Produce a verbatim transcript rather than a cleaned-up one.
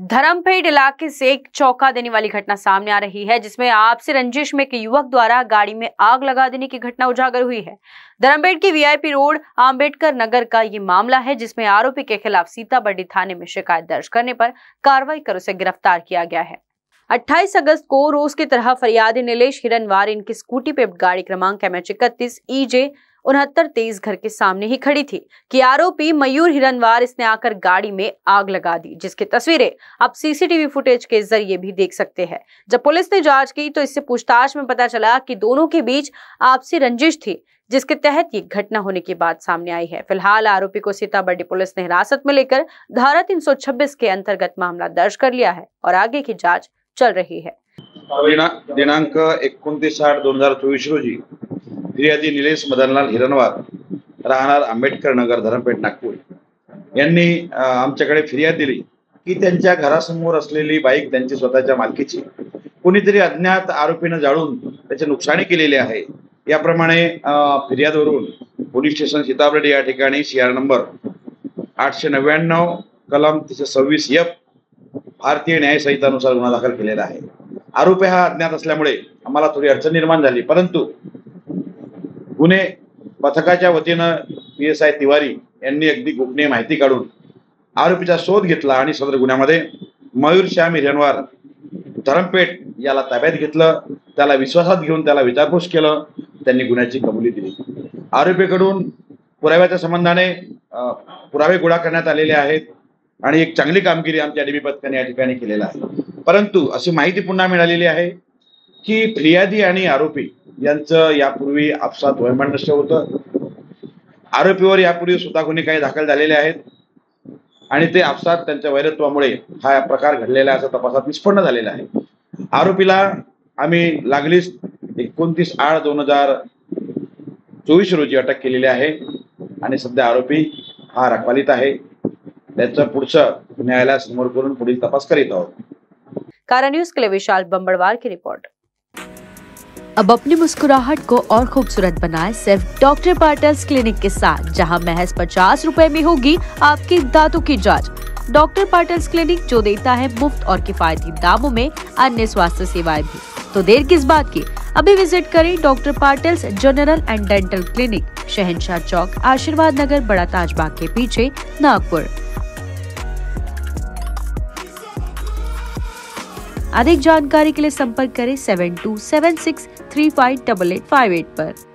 धर्मपेट इलाके से एक चौंका देने वाली घटना सामने आ रही है, जिसमें आपसी रंजिश में एक युवक द्वारा गाड़ी में आग लगा देने की घटना उजागर हुई है। धर्मपेट के वीआईपी रोड आंबेडकर नगर का ये मामला है, जिसमें आरोपी के खिलाफ सीताबर्डी थाने में शिकायत दर्ज करने पर कार्रवाई कर उसे गिरफ्तार किया गया है। अट्ठाईस अगस्त को रोज की तरह फरियादी नीलेश हिरनवार इनकी स्कूटी पे गाड़ी क्रमांक एम एच इकतीस ई जे उनहत्तर तेईस घर के सामने ही खड़ी थी कि आरोपी मयूर हिरनवार इसने आकर गाड़ी में आग लगा दी, जिसकी तस्वीरें आप सीसीटीवी फुटेज के जरिए भी देख सकते हैं। जब पुलिस ने जांच की तो इससे पूछताछ में पता चला कि दोनों के बीच आपसी रंजिश थी, जिसके तहत ये घटना होने की बात सामने आई है। फिलहाल आरोपी को सीताबर्डी पुलिस ने हिरासत में लेकर धारा तीन सौ छब्बीस के अंतर्गत मामला दर्ज कर लिया है और आगे की जाँच चल रही है। दिनांक एकोणतीस आठ दोन हजार चोवीस रोजी फिर्यादी निलेश मदनलाल हिरनवार राहणार आंबेडकर नगर धरमपेठ नागपूर यांनी आमच्याकडे फिर्याद दिली की त्यांच्या घरासमोर असलेली बाईक त्यांची स्वतःच्या मालकीची कोणीतरी अज्ञात आरोपीने जाळून त्याचे नुकसानी केलेले आहे। याप्रमाणे फिर्यादवरून पोलीस स्टेशन सीताबर्डी या ठिकाणी सी आर नंबर आठशे नव्याण्णव कलम तीनशे सव्वीस एफ भारतीय न्याय संहितानुसार गुन्हा दाखल केलेला आहे। आरोपी हा अज्ञात असल्यामुळे आम्हाला थोडी अडचण निर्माण झाली, परंतु गुन्हे पथकाच्या वतीनं पी एस आय तिवारी यांनी अगदी गोपनीय माहिती काढून आरोपीचा शोध घेतला आणि सदर गुन्ह्यामध्ये मयूर श्याम हिरनवार धरमपेठ याला ताब्यात घेतलं। त्याला विश्वासात घेऊन त्याला विचारपूस केलं। त्यांनी गुन्ह्याची कबुली दिली। आरोपीकडून पुराव्याच्या संबंधाने पुरावे गोळा करण्यात आलेले आहेत आणि एक चांगली कामगिरी आमच्या डीबी पथकाने या ठिकाणी केलेला आहे। परंतु अशी माहिती पुन्हा मिळालेली आहे की फिर्यादी आणि आरोपी यांचं यापूर्वी आपसात वैमनस्य होतं। आरोपीवर यापूर्वी सुद्धा गुन्हे काही दाखल झालेले आहेत आणि ते आपसात त्यांच्या वैरत्वामुळे हा प्रकार घडलेला असा तपासात निष्पन्न झालेला आहे। आरोपीला आम्ही लागलीच एकोणतीस आठ दोन हजार चोवीस रोजी अटक केलेली आहे आणि सध्या आरोपी हा रखवालीत आहे। त्याचं पुढचं न्यायालयासमोर करून पुढील तपास करीत आहोत। कारा न्यूज के लिए विशाल बंबड़वार की रिपोर्ट। अब अपनी मुस्कुराहट को और खूबसूरत बनाएं सिर्फ डॉक्टर पार्टल्स क्लिनिक के साथ, जहां महज पचास रुपए में होगी आपकी दांतों की जांच। डॉक्टर पार्टल्स क्लिनिक जो देता है मुफ्त और किफायती दामों में अन्य स्वास्थ्य सेवाएं भी। तो देर किस बात की, अभी विजिट करें डॉक्टर पार्टल्स general and dental clinic, Shahanshah Chowk, आशीर्वाद नगर, बड़ा ताजबाग के पीछे, नागपुर। अधिक जानकारी के लिए संपर्क करें seven two seven six three five double eight five eight पर।